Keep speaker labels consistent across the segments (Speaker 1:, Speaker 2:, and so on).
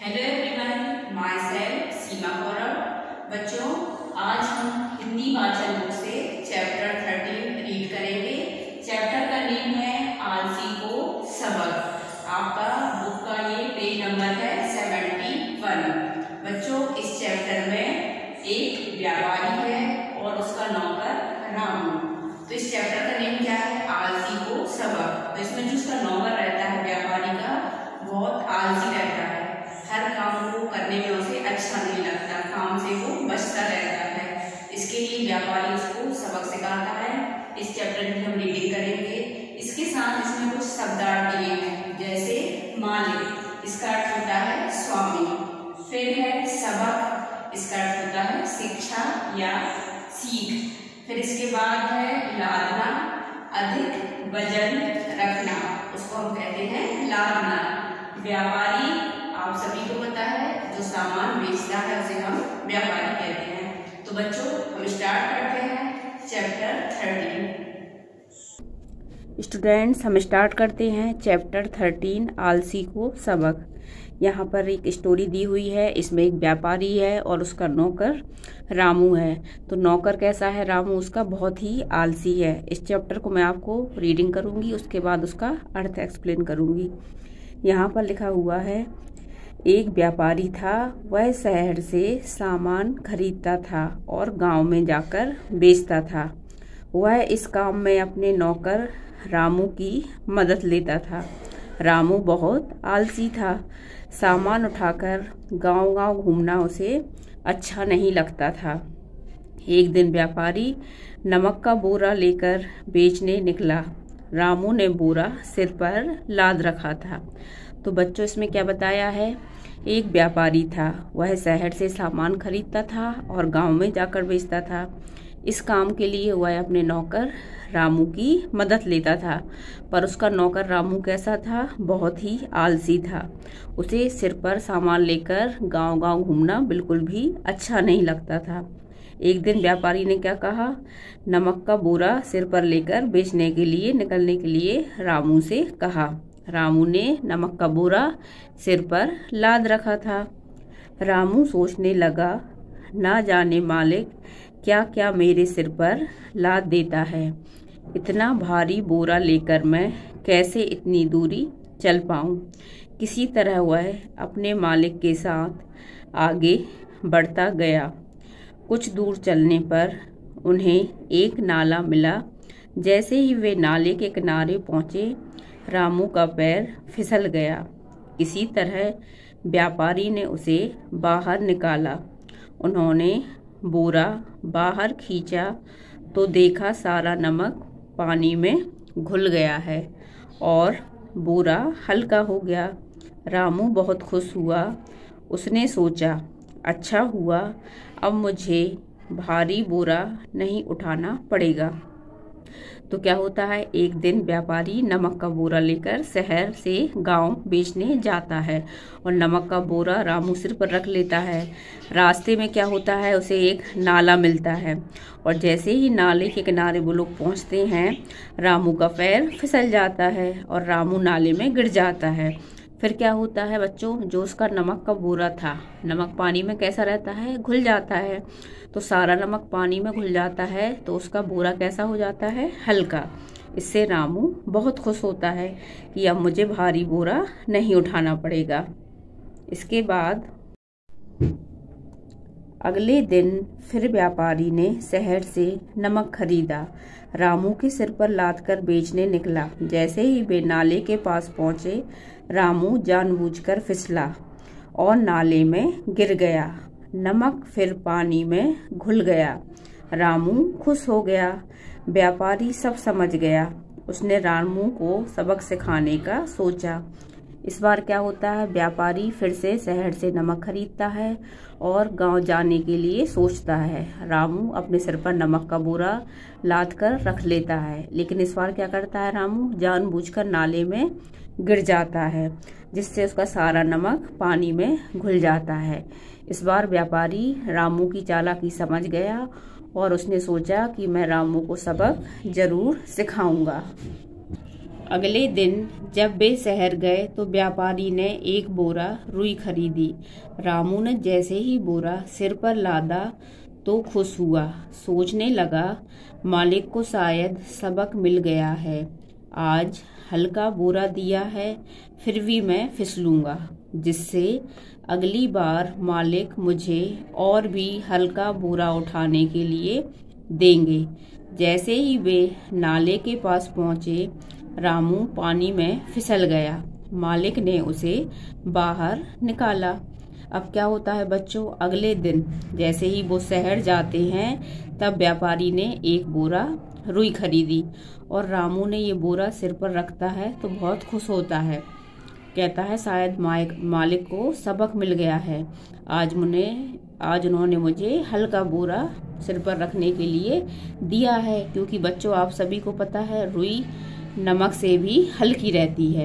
Speaker 1: Hello everyone, myself Seema Gaurav. बच्चों, आज हम हिंदी वाचन बुक से चैप्टर 13 रीड करेंगे। चैप्टर का नेम है आलसी को सबक। आपका बुक का ये पेज नंबर है 71। बच्चों, इस चैप्टर में एक व्यापारी है और उसका नौकर रामू। तो इस चैप्टर का नेम क्या है? आलसी को सबक। तो इसमें जो उसका नौकर रहता है व्यापारी का, बहुत आलसी रहता है। हर काम को करने में उसे अच्छा नहीं लगता, काम से वो बचता रहता है। इसके लिए व्यापारी उसको सबक सिखाता है। इस चैप्टर की हम रीडिंग करेंगे। इसके साथ इसमें कुछ शब्दार्थ दिए हैं, जैसे मालिक, इसका अर्थ होता है स्वामी। फिर है सबक, इसका अर्थ होता है शिक्षा या सीख। फिर इसके बाद है लादना, अधिक वजन रखना, उसको हम कहते हैं लादना। व्यापारी, आप सभी को पता है, जो सामान बेचता है उसे हम व्यापारी कहते हैं। तो बच्चों, हम स्टार्ट करते हैं चैप्टर 13।
Speaker 2: स्टूडेंट्स, हम स्टार्ट करते हैं चैप्टर 13 आलसी को सबक। यहाँ पर एक स्टोरी दी हुई है। इसमें एक व्यापारी है और उसका नौकर रामू है। तो नौकर कैसा है? रामू उसका बहुत ही आलसी है। इस चैप्टर को मैं आपको रीडिंग करूँगी, उसके बाद उसका अर्थ एक्सप्लेन करूँगी। यहाँ पर लिखा हुआ है, एक व्यापारी था, वह शहर से सामान खरीदता था और गांव में जाकर बेचता था। वह इस काम में अपने नौकर रामू की मदद लेता था। रामू बहुत आलसी था। सामान उठाकर गांव-गांव घूमना उसे अच्छा नहीं लगता था। एक दिन व्यापारी नमक का बोरा लेकर बेचने निकला। रामू ने बोरा सिर पर लाद रखा था। तो बच्चों, इसमें क्या बताया है? एक व्यापारी था, वह शहर से सामान खरीदता था और गांव में जाकर बेचता था। इस काम के लिए वह अपने नौकर रामू की मदद लेता था। पर उसका नौकर रामू कैसा था? बहुत ही आलसी था। उसे सिर पर सामान लेकर गांव-गांव घूमना बिल्कुल भी अच्छा नहीं लगता था। एक दिन व्यापारी ने क्या कहा? नमक का बोरा सिर पर लेकर बेचने के लिए निकलने के लिए रामू से कहा। रामू ने नमक का बोरा सिर पर लाद रखा था। रामू सोचने लगा, ना जाने मालिक क्या क्या मेरे सिर पर लाद देता है। इतना भारी बोरा लेकर मैं कैसे इतनी दूरी चल पाऊं? किसी तरह वह अपने मालिक के साथ आगे बढ़ता गया। कुछ दूर चलने पर उन्हें एक नाला मिला। जैसे ही वे नाले के किनारे पहुंचे, रामू का पैर फिसल गया। इसी तरह व्यापारी ने उसे बाहर निकाला। उन्होंने बोरा बाहर खींचा तो देखा सारा नमक पानी में घुल गया है और बोरा हल्का हो गया। रामू बहुत खुश हुआ। उसने सोचा, अच्छा हुआ, अब मुझे भारी बोरा नहीं उठाना पड़ेगा। तो क्या होता है? एक दिन व्यापारी नमक का बोरा लेकर शहर से गांव बेचने जाता है और नमक का बोरा रामू सिर पर रख लेता है। रास्ते में क्या होता है? उसे एक नाला मिलता है और जैसे ही नाले के किनारे वो लोग पहुंचते हैं, रामू का पैर फिसल जाता है और रामू नाले में गिर जाता है। फिर क्या होता है बच्चों? जो उसका नमक का बोरा था, नमक पानी में कैसा रहता है? घुल जाता है। तो सारा नमक पानी में घुल जाता है तो उसका बोरा कैसा हो जाता है? हल्का। इससे रामू बहुत खुश होता है कि अब मुझे भारी बोरा नहीं उठाना पड़ेगा। इसके बाद अगले दिन फिर व्यापारी ने शहर से नमक खरीदा। रामू के सिर पर लादकर बेचने निकला। जैसे ही वे नाले के पास पहुंचे, रामू जानबूझकर फिसला और नाले में गिर गया। नमक फिर पानी में घुल गया। रामू खुश हो गया। व्यापारी सब समझ गया। उसने रामू को सबक सिखाने का सोचा। इस बार क्या होता है? व्यापारी फिर से शहर से नमक खरीदता है और गांव जाने के लिए सोचता है। रामू अपने सिर पर नमक का बोरा लाद कर रख लेता है, लेकिन इस बार क्या करता है? रामू जानबूझकर नाले में गिर जाता है, जिससे उसका सारा नमक पानी में घुल जाता है। इस बार व्यापारी रामू की चालाकी समझ गया और उसने सोचा कि मैं रामू को सबक जरूर सिखाऊंगा। अगले दिन जब वे शहर गए तो व्यापारी ने एक बोरा रुई खरीदी। रामू ने जैसे ही बोरा सिर पर लादा तो खुश हुआ। सोचने लगा, मालिक को शायद सबक मिल गया है। आज हल्का बोरा दिया है, फिर भी मैं फिसलूंगा, जिससे अगली बार मालिक मुझे और भी हल्का बोरा उठाने के लिए देंगे। जैसे ही वे नाले के पास पहुंचे, रामू पानी में फिसल गया। मालिक ने उसे बाहर निकाला। अब क्या होता है बच्चों, अगले दिन जैसे ही वो शहर जाते हैं तब व्यापारी ने एक बोरा रुई खरीदी और रामू ने ये बोरा सिर पर रखता है तो बहुत खुश होता है। कहता है शायद मालिक को सबक मिल गया है। आज उन्होंने मुझे हल्का बोरा सिर पर रखने के लिए दिया है, क्योंकि बच्चों आप सभी को पता है रुई नमक से भी हल्की रहती है।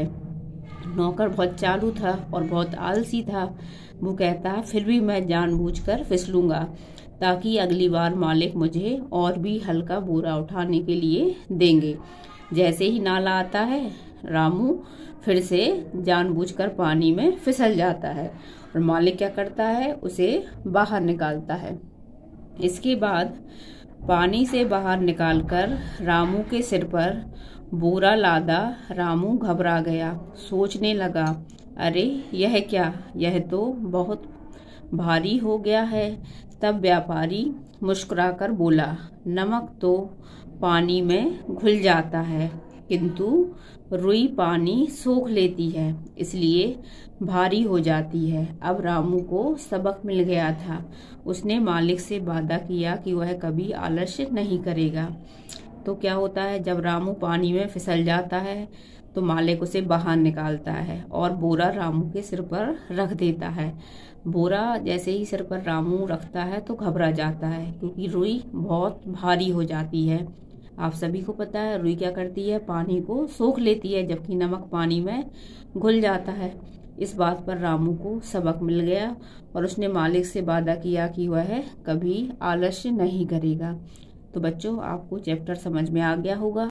Speaker 2: नौकर बहुत चालू था और बहुत आलसी था। वो कहता है फिर भी मैं जानबूझकर फिसलूंगा ताकि अगली बार मालिक मुझे और भी हल्का बोरा उठाने के लिए देंगे। जैसे ही नाला आता है, रामू फिर से जानबूझकर पानी में फिसल जाता है और मालिक क्या करता है, उसे बाहर निकालता है। इसके बाद पानी से बाहर निकालकर रामू के सिर पर बोरा लादा। रामू घबरा गया। सोचने लगा, अरे यह क्या, यह तो बहुत भारी हो गया है। तब व्यापारी मुस्कुराकर बोला, नमक तो पानी में घुल जाता है, किंतु रुई पानी सोख लेती है, इसलिए भारी हो जाती है। अब रामू को सबक मिल गया था। उसने मालिक से वादा किया कि वह कभी आलस्य नहीं करेगा। तो क्या होता है, जब रामू पानी में फिसल जाता है तो मालिक उसे बाहर निकालता है और बोरा रामू के सिर पर रख देता है। बोरा जैसे ही सिर पर रामू रखता है तो घबरा जाता है, क्योंकि रुई बहुत भारी हो जाती है। आप सभी को पता है रुई क्या करती है, पानी को सोख लेती है, जबकि नमक पानी में घुल जाता है। इस बात पर रामू को सबक मिल गया और उसने मालिक से वादा किया कि वह कभी आलस्य नहीं करेगा। तो बच्चों आपको चैप्टर समझ में आ गया होगा।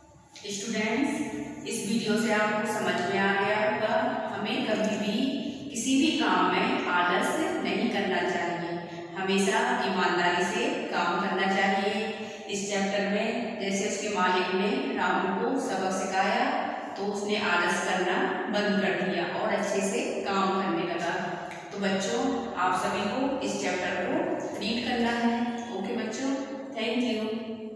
Speaker 1: स्टूडेंट्स, इस वीडियो से आपको समझ में आ गया होगा हमें कभी भी किसी भी काम में आलस नहीं करना चाहिए, हमेशा ईमानदारी से काम करना चाहिए। इस चैप्टर में जैसे उसके मालिक ने रामू को सबक सिखाया तो उसने आलस करना बंद कर दिया और अच्छे से काम करने लगा। तो बच्चों आप सभी को इस चैप्टर को रीड करना है। ओके बच्चों, थैंक यू।